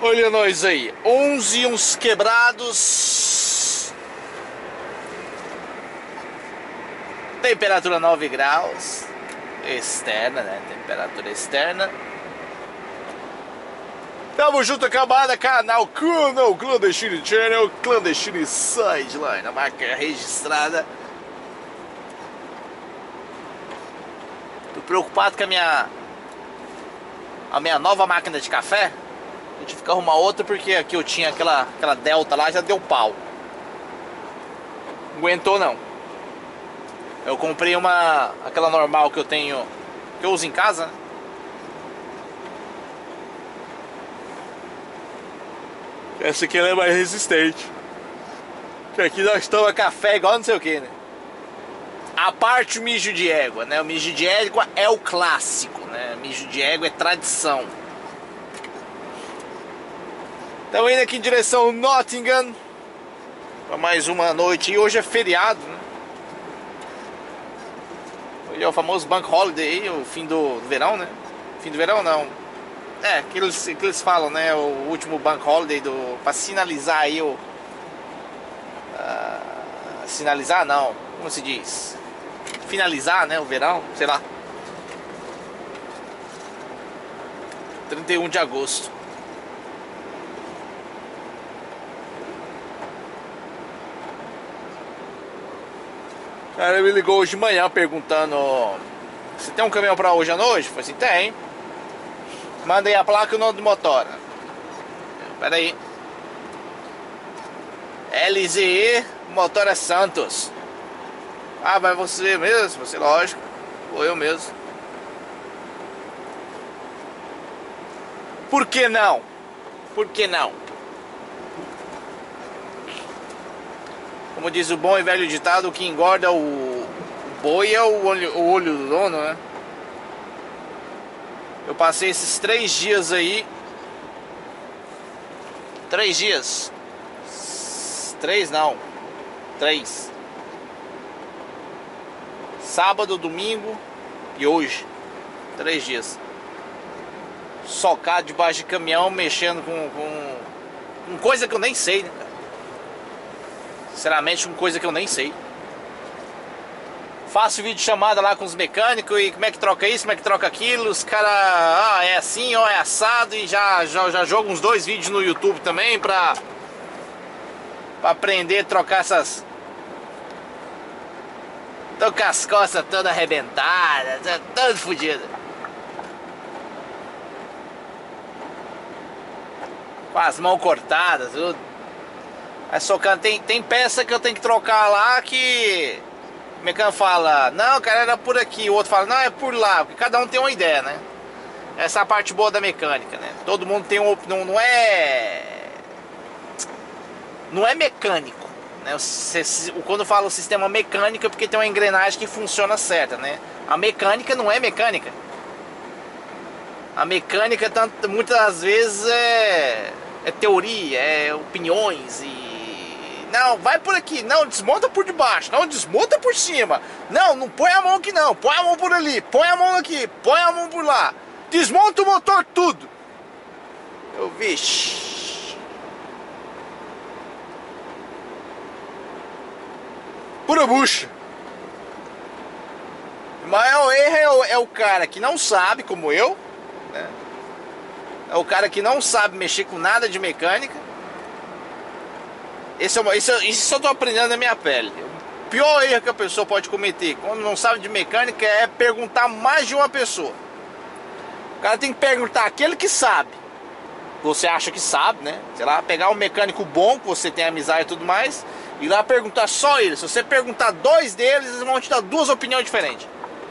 Olha nós aí, 11 uns quebrados. Temperatura 9 graus. Externa, né? Temperatura externa. Tamo junto, camada, canal Clandestine Channel, Clandestine Sideline, a marca registrada. Tô preocupado com a minha nova máquina de café. Eu tive que arrumar outra porque aqui eu tinha aquela Delta lá, já deu pau. Não aguentou não. Eu comprei aquela normal que eu tenho, que eu uso em casa, né? Essa aqui ela é mais resistente. Que aqui nós tomamos café igual não sei o que, né? A parte o mijo de égua, né? O mijo de égua é o clássico, né? O mijo de égua é tradição. Estamos indo aqui em direção ao Nottingham para mais uma noite. E hoje é feriado, né? Hoje é o famoso Bank Holiday, o fim do verão, né? Fim do verão não. É, que eles falam, né? O último Bank Holiday para sinalizar aí o... sinalizar não, como se diz? Finalizar, né? O verão, sei lá. 31 de agosto. O cara me ligou hoje de manhã perguntando: você tem um caminhão pra hoje à noite? Eu falei assim, tem. Mandei a placa e o nome do motora. Pera aí. LZE Motora Santos. Ah, vai você mesmo? Você, lógico. Ou eu mesmo. Por que não? Por que não? Como diz o bom e velho ditado, o que engorda o boi é o olho do dono, né? Eu passei esses 3 dias aí. 3 dias. 3 não. 3. Sábado, domingo e hoje. 3 dias. Socado debaixo de caminhão, mexendo com coisa que eu nem sei, né? Sinceramente, com coisa que eu nem sei. Faço vídeo chamada lá com os mecânicos e como é que troca isso, como é que troca aquilo. Os caras, é assim, ó, é assado. E já jogo uns 2 vídeos no YouTube também pra aprender a trocar essas. Tô com as costas todas arrebentadas, todo fodido. Com as mãos cortadas, tudo. Aí socando, tem peça que eu tenho que trocar lá que o mecânico fala, não, cara, era por aqui. O outro fala, não, é por lá. Porque cada um tem uma ideia, né? Essa é a parte boa da mecânica, né? Todo mundo tem um... Não é mecânico, né? Quando eu falo sistema mecânico é porque tem uma engrenagem que funciona certa, né? A mecânica não é mecânica. A mecânica, muitas vezes, é teoria, é opiniões e... Não, vai por aqui, não, desmonta por debaixo, não, desmonta por cima. Não põe a mão aqui não, põe a mão por ali, põe a mão aqui, põe a mão por lá. Desmonta o motor tudo. Eu vixe. Pura bucha. O maior erro é o cara que não sabe, como eu, né? É o cara que não sabe mexer com nada de mecânica. Isso eu tô aprendendo na minha pele. O pior erro que a pessoa pode cometer quando não sabe de mecânica é perguntar mais de uma pessoa. O cara tem que perguntar aquele que sabe. Você acha que sabe, né? Sei lá, pegar um mecânico bom, que você tem amizade e tudo mais, e ir lá perguntar só ele. Se você perguntar 2 deles, eles vão te dar 2 opiniões diferentes.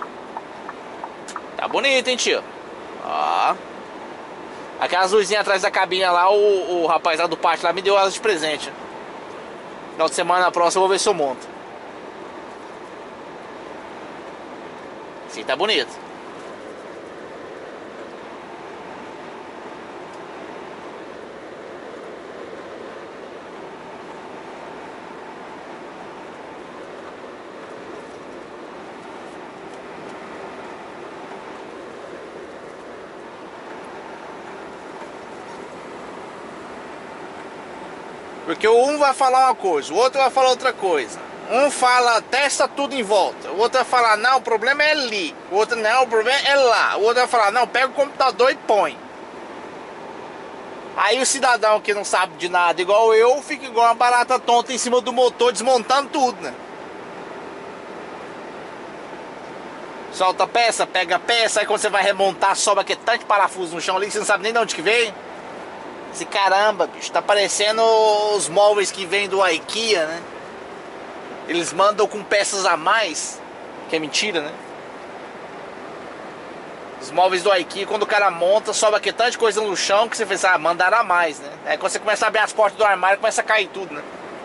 Tá bonito, hein, tio? Ó. Aquelas luzinhas atrás da cabine lá, o rapaz lá do pátio lá me deu elas de presente. Final de semana próxima eu vou ver se eu monto. Sim, tá bonito. Porque um vai falar uma coisa, o outro vai falar outra coisa. Um fala, testa tudo em volta. O outro vai falar, não, o problema é ali. O outro, não, o problema é lá. O outro vai falar, não, pega o computador e põe. Aí o cidadão que não sabe de nada, igual eu, fica igual uma barata tonta em cima do motor, desmontando tudo, né? Solta a peça, pega a peça, aí quando você vai remontar, sobra aquele tanto de parafuso no chão ali que você não sabe nem de onde que veio. Esse caramba, bicho, tá parecendo os móveis que vêm do IKEA, né? Eles mandam com peças a mais, que é mentira, né? Os móveis do IKEA, quando o cara monta, sobra aquele tanto de coisa no chão que você pensa, mandaram a mais, né? Aí quando você começa a abrir as portas do armário, começa a cair tudo, né?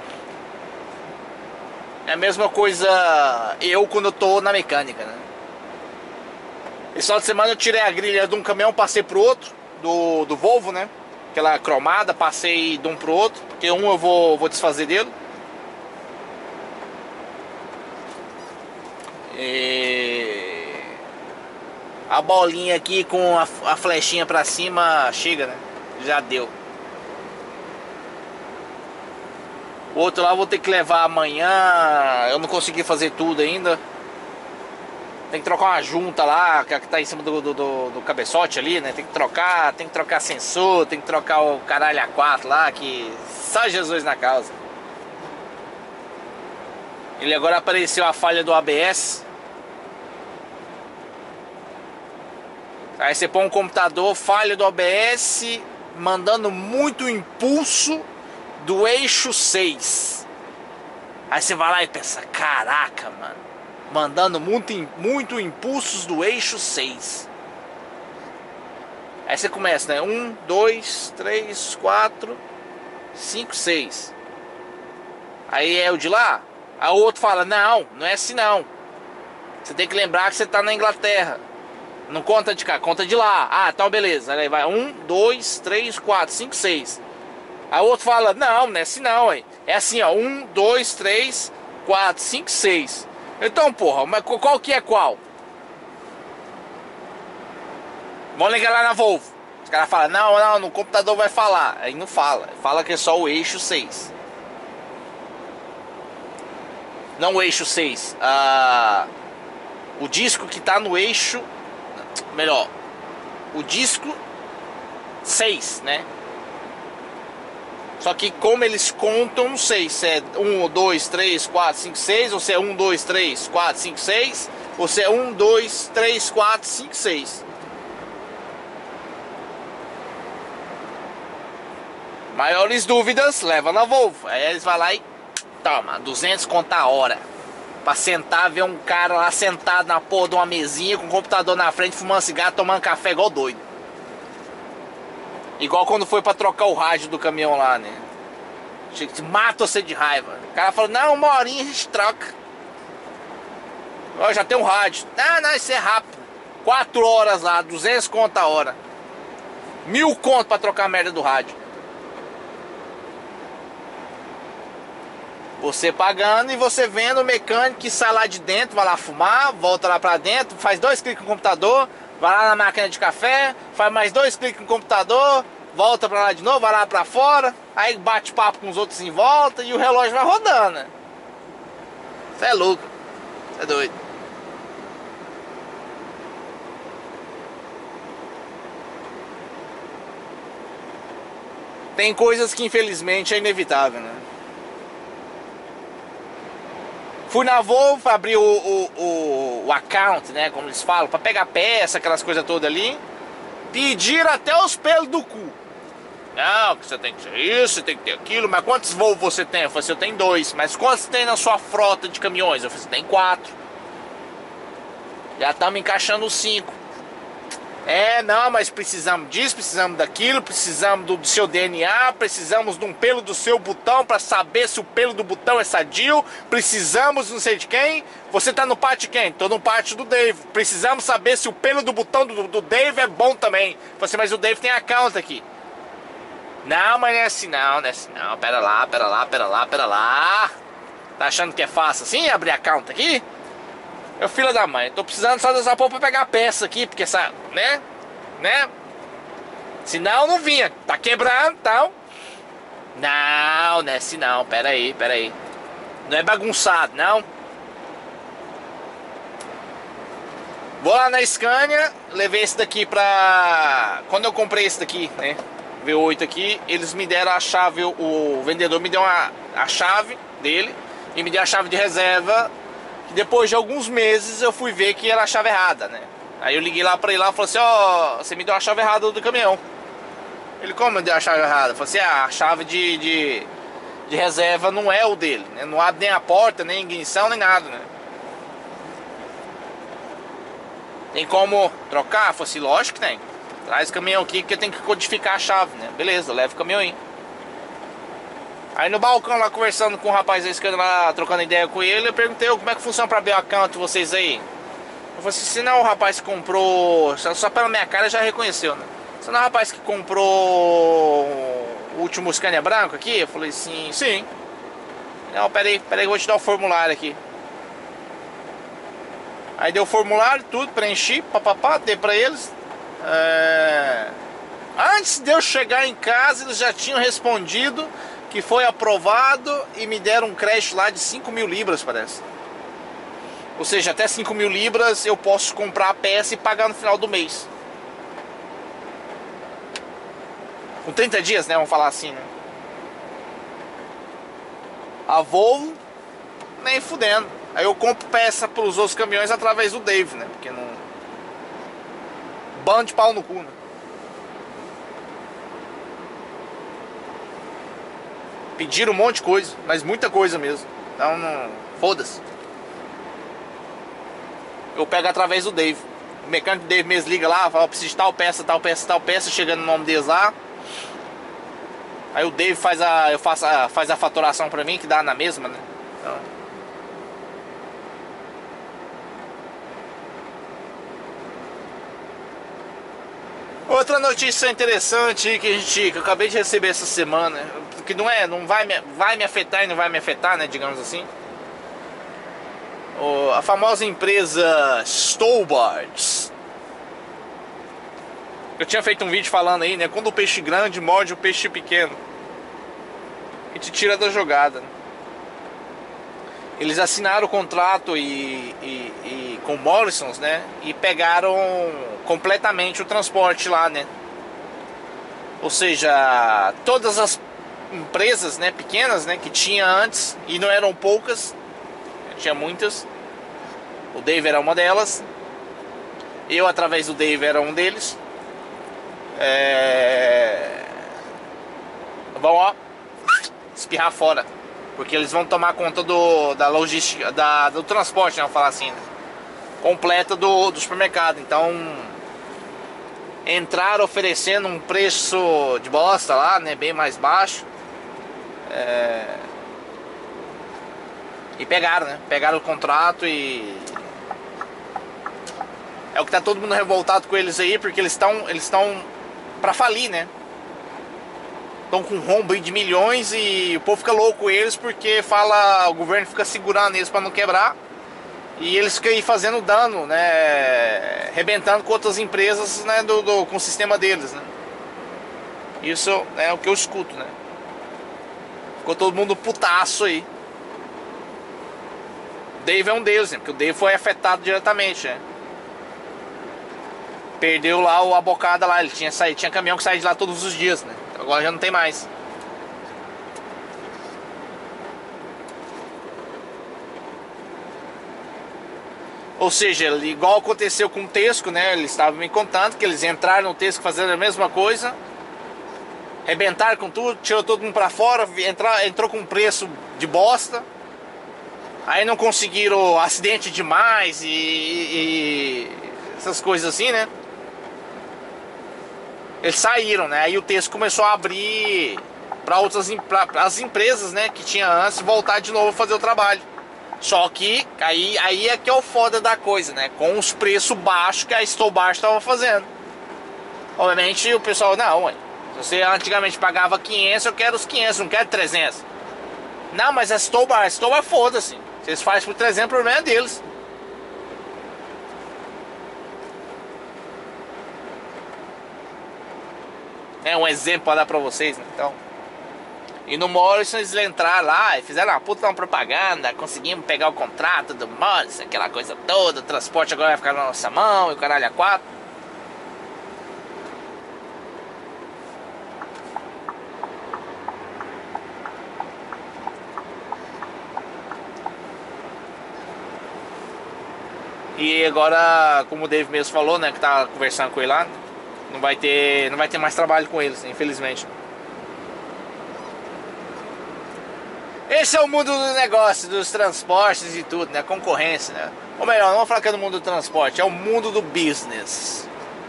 É a mesma coisa eu quando eu tô na mecânica, né? Esse final de semana eu tirei a grelha de um caminhão, passei pro outro, do Volvo, né? Aquela cromada, passei de um pro outro, porque um eu vou desfazer dele. E a bolinha aqui com a flechinha pra cima chega, né? Já deu. O outro lá eu vou ter que levar amanhã. Eu não consegui fazer tudo ainda. Tem que trocar uma junta lá que tá em cima do cabeçote ali, né? Tem que trocar sensor, tem que trocar o caralho A4 lá, que só Jesus na causa. Ele agora apareceu a falha do ABS. Aí você põe um computador, falha do ABS, mandando muito impulso do eixo 6. Aí você vai lá e pensa, caraca, mano. Mandando muito impulsos do eixo 6. Aí você começa, né? 1, 2, 3, 4, 5, 6. Aí é o de lá. Aí o outro fala, não é assim não. Você tem que lembrar que você tá na Inglaterra. Não conta de cá, conta de lá. Ah, então beleza. Aí vai 1, 2, 3, 4, 5, 6. Aí o outro fala, não é assim não, hein? É assim, ó, 1, 2, 3, 4, 5, 6. Então, porra, mas qual que é qual? Vamos ligar lá na Volvo. Os caras falam, não, no computador vai falar. Aí não fala, fala que é só o eixo 6. Não o eixo 6. O disco que tá no eixo. Melhor, o disco 6, né? Só que como eles contam, não sei se é 1, 2, 3, 4, 5, 6, ou se é 1, 2, 3, 4, 5, 6, ou se é 1, 2, 3, 4, 5, 6. Maiores dúvidas, leva na Volvo. Aí eles vão lá e toma, 200 conto a hora. Pra sentar, ver um cara lá sentado na porra de uma mesinha com o computador na frente, fumando cigarro, tomando café igual doido. Igual quando foi pra trocar o rádio do caminhão lá, né? Mata você de raiva. O cara falou, não, uma horinha a gente troca. Ó, já tem um rádio. Não, isso é rápido. 4 horas lá, 200 conto a hora. 1000 conto pra trocar a merda do rádio. Você pagando e você vendo o mecânico que sai lá de dentro, vai lá fumar, volta lá pra dentro, faz 2 cliques no computador, vai lá na máquina de café, faz mais 2 cliques no computador, volta pra lá de novo, vai lá pra fora, aí bate papo com os outros em volta e o relógio vai rodando. Você é louco, você é doido. Tem coisas que infelizmente é inevitável, né? Fui na Volvo, abri o account, né, como eles falam, pra pegar peça, aquelas coisas todas ali. Pediram até os pelos do cu. Não, que você tem que ter isso, você tem que ter aquilo. Mas quantos Volvo você tem? Eu falei assim, eu tenho 2. Mas quantos tem na sua frota de caminhões? Eu falei assim, tem 4. Já estamos encaixando 5. Não, mas precisamos disso, precisamos daquilo, precisamos do seu DNA, precisamos de um pelo do seu botão para saber se o pelo do botão é sadio, precisamos não sei de quem. Você tá no parte de quem? Tô no parte do Dave. Precisamos saber se o pelo do botão do Dave é bom também. Você, mas o Dave tem account aqui. Não, mas não é assim não, pera lá. Tá achando que é fácil assim, abrir account aqui? Eu, filho da mãe, tô precisando só dessa porra pra pegar a peça aqui, porque essa, né? Senão não vinha, tá quebrando, então Não, não é assim não, pera aí, pera aí. Não é bagunçado, não. Vou lá na Scania, levei esse daqui pra... Quando eu comprei esse daqui, né, V8 aqui, eles me deram a chave, o vendedor me deu a chave dele e me deu a chave de reserva. E depois de alguns meses eu fui ver que era a chave errada, né. Aí eu liguei lá pra ele lá e falei assim, ó, você me deu a chave errada do caminhão. Ele, como me deu a chave errada? Eu falei assim, a chave de reserva não é o dele, né? Não abre nem a porta, nem ignição, nem nada, né? Tem como trocar? Eu falei assim, lógico que tem. Traz o caminhão aqui que eu tenho que codificar a chave, né? Beleza, leva o caminhão aí. Aí no balcão lá conversando com o rapaz aí, lá, trocando ideia com ele, eu perguntei como é que funciona pra abrir o account de vocês aí. Eu falei assim, se não o rapaz que comprou, só pela minha cara já reconheceu, né? Se não o rapaz que comprou o último Scania branco aqui, eu falei assim, sim. Não, peraí, eu vou te dar o formulário aqui. Aí deu o formulário, tudo, preenchi, papapá, dei pra eles. Antes de eu chegar em casa, eles já tinham respondido que foi aprovado e me deram um crédito lá de 5 mil libras, parece. Ou seja, até 5 mil libras eu posso comprar a peça e pagar no final do mês. Com 30 dias, né, vamos falar assim, né? A Volvo, nem fudendo. Aí eu compro peça pros outros caminhões através do Dave, né? Porque não... Bando de pau no cu, né? Pediram um monte de coisa, mas muita coisa mesmo. Então não... Foda-se. Eu pego através do Dave. O mecânico do Dave mesmo liga lá, fala, preciso de tal peça, tal peça, tal peça, chegando no nome deles lá. Aí o Dave faz a faturação pra mim, que dá na mesma, né? Então... Outra notícia interessante que eu acabei de receber essa semana, que não vai me afetar e não vai me afetar, né, digamos assim. A famosa empresa Stolbart. Eu tinha feito um vídeo falando aí, né, quando o peixe grande morde o peixe pequeno e te tira da jogada, né? Eles assinaram o contrato com Morrisons, né? E pegaram completamente o transporte lá, né? Ou seja, todas as empresas, né, pequenas, né, que tinha antes, e não eram poucas, tinha muitas. O Dave era uma delas. Eu, através do Dave, era um deles. Vão, ó, espirrar fora. Porque eles vão tomar conta da logística, do transporte, né, vamos falar assim, né, completa do supermercado. Então, entraram oferecendo um preço de bosta lá, né, bem mais baixo. E pegaram, né? Pegaram o contrato e... É o que tá todo mundo revoltado com eles aí, porque eles estão pra falir, né? Estão com um rombo de milhões e o povo fica louco com eles porque o governo fica segurando eles pra não quebrar. E eles ficam aí fazendo dano, né? Arrebentando com outras empresas, né? Com o sistema deles, né? Isso é o que eu escuto, né? Ficou todo mundo putaço aí. O Dave é um deles, né? Porque o Dave foi afetado diretamente, né? Perdeu lá a bocada lá. Ele tinha caminhão que saía de lá todos os dias, né? Agora já não tem mais. Ou seja, igual aconteceu com o Tesco, né? Eles estavam me contando que eles entraram no Tesco fazendo a mesma coisa, arrebentaram com tudo, tirou todo mundo pra fora, entrou com um preço de bosta. Aí não conseguiram acidente demais e essas coisas assim, né? Eles saíram, né? Aí o Tesco começou a abrir para as empresas, né, que tinha antes, voltar de novo a fazer o trabalho. Só que aí é que é o foda da coisa, né? Com os preços baixos que a Stolbart estava fazendo. Obviamente o pessoal, não, ué, se você antigamente pagava 500, eu quero os 500, não quero 300. Não, mas a Stolbart foda-se. Se eles fazem por 300, o problema é deles. É um exemplo para dar para vocês, né? Então, E no Morrison eles entraram lá e fizeram uma puta uma propaganda, conseguimos pegar o contrato do Morrison, aquela coisa toda, o transporte agora vai ficar na nossa mão e o caralho a quatro. E agora, como o Dave mesmo falou, né, que tá conversando com ele lá, não vai ter mais trabalho com eles, infelizmente. Esse é o mundo do negócio, dos transportes e tudo, né? Concorrência, né? Ou melhor, não vou falar que é do mundo do transporte, é o mundo do business.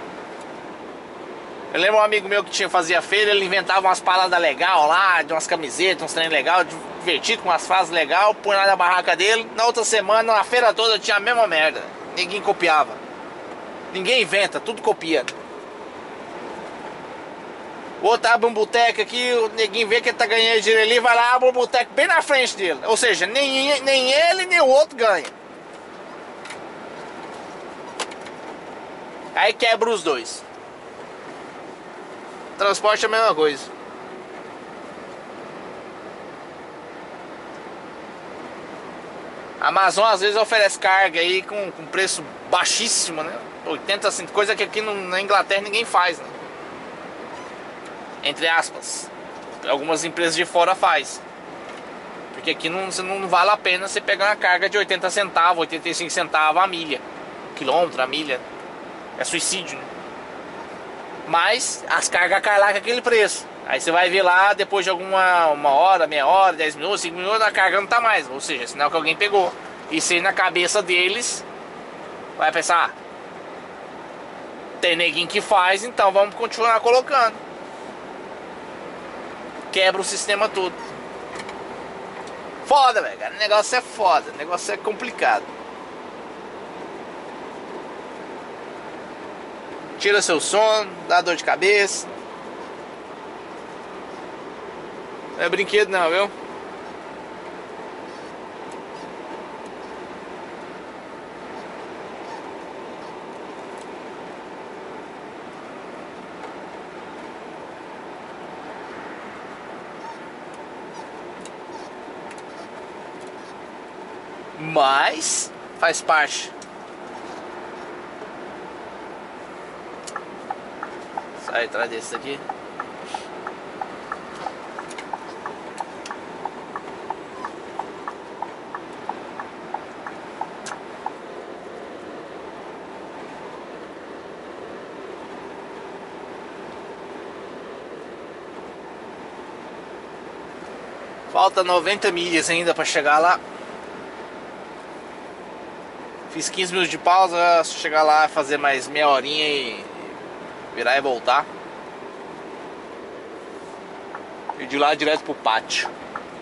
Eu lembro um amigo meu que fazia feira, ele inventava umas paradas legais lá, de umas camisetas, uns trem legal, divertido, com umas frases legais, põe lá na barraca dele. Na outra semana, na feira toda, tinha a mesma merda. Ninguém copiava. Ninguém inventa, tudo copia. O outro abre um boteco aqui, o neguinho vê que ele tá ganhando dinheiro ali, vai lá, abre um boteco bem na frente dele. Ou seja, nem ele nem o outro ganha. Aí quebra os dois. Transporte é a mesma coisa. A Amazon às vezes oferece carga aí com preço baixíssimo, né? 80 centavos, coisa que aqui na Inglaterra ninguém faz, né? Entre aspas. Algumas empresas de fora faz. Porque aqui não vale a pena você pegar uma carga de 80 centavos, 85 centavos a milha. Quilômetro, a milha. É suicídio, né? Mas as cargas caem lá com aquele preço. Aí você vai ver lá, depois de uma hora, meia hora, 10 minutos, 5 minutos, a carga não tá mais. Ou seja, sinal que alguém pegou. Isso aí na cabeça deles vai pensar, tem neguinho que faz, então vamos continuar colocando. Quebra o sistema todo. Foda, velho. O negócio é foda. O negócio é complicado. Tira seu sono, dá dor de cabeça. Não é brinquedo não, viu? Mas faz parte. Sai atrás desse aqui. Falta 90 milhas ainda para chegar lá. Fiz 15 minutos de pausa, se chegar lá fazer mais meia horinha e virar e voltar. E de lá direto pro pátio.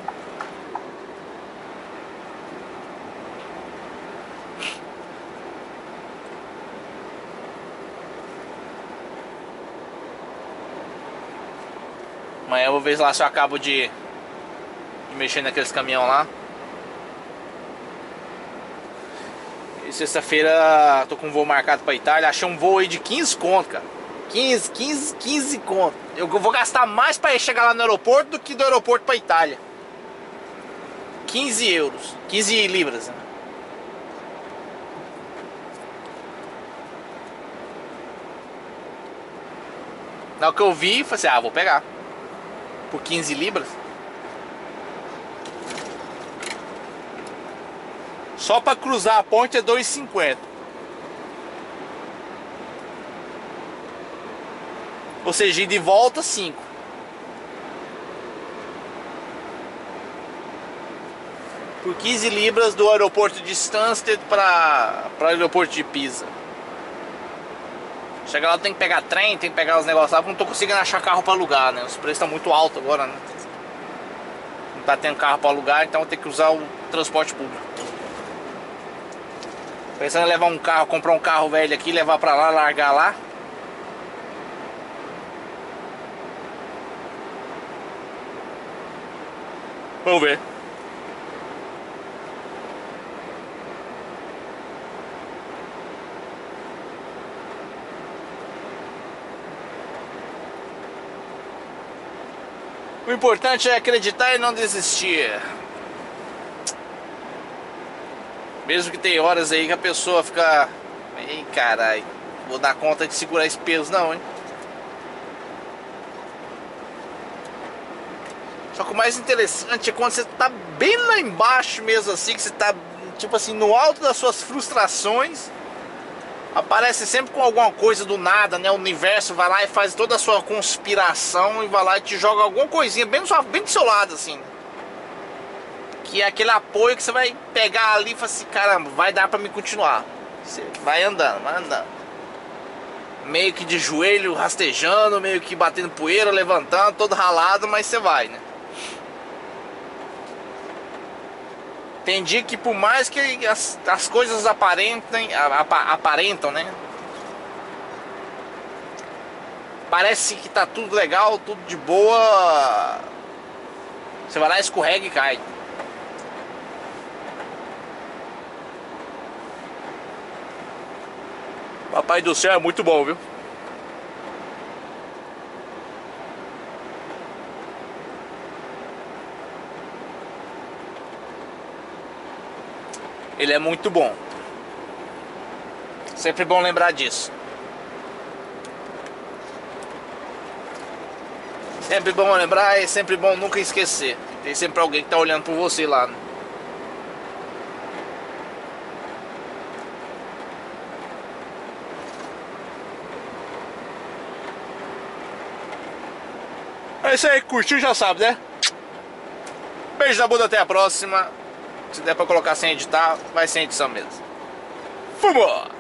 Amanhã eu vou ver lá se eu acabo de mexer naqueles caminhão lá. E sexta-feira tô com um voo marcado pra Itália. Achei um voo aí de 15 conto, cara. 15 conto. Eu vou gastar mais pra chegar lá no aeroporto do que do aeroporto pra Itália. 15 euros. 15 libras, né? Na hora que eu vi, falei assim, vou pegar. Por 15 libras. Só pra cruzar a ponte é 2,50. Ou seja, de volta 5. Por 15 libras do aeroporto de Stansted para o aeroporto de Pisa. Chega lá, tem que pegar trem, tem que pegar os negócios lá, porque não tô conseguindo achar carro para alugar, né? Os preços estão muito altos agora, né? Não tá tendo carro para alugar, então vou ter que usar o transporte público. Pensando em levar um carro, comprar um carro velho aqui, levar pra lá, largar lá. Vamos ver. O importante é acreditar e não desistir. Mesmo que tem horas aí que a pessoa fica... Ei, caralho, vou dar conta de segurar esse peso não, hein? Só que o mais interessante é quando você tá bem lá embaixo mesmo assim, que você tá, tipo assim, no alto das suas frustrações. Aparece sempre com alguma coisa do nada, né? O universo vai lá e faz toda a sua conspiração e vai lá e te joga alguma coisinha bem do seu lado, assim. Que é aquele apoio que você vai pegar ali e falar assim, caramba, vai dar pra me continuar. Você vai andando, vai andando. Meio que de joelho rastejando, meio que batendo poeira, levantando, todo ralado, mas você vai, né? Tem dia que por mais que as coisas aparentam, né? Parece que tá tudo legal, tudo de boa. Você vai lá, escorrega e cai. Papai do céu é muito bom, viu? Ele é muito bom. Sempre bom lembrar disso. Sempre bom lembrar e sempre bom nunca esquecer. Tem sempre alguém que tá olhando por você lá, né? É isso aí, curtiu já sabe, né? Beijo na bunda, até a próxima. Se der pra colocar sem editar, vai sem edição mesmo. Fumou!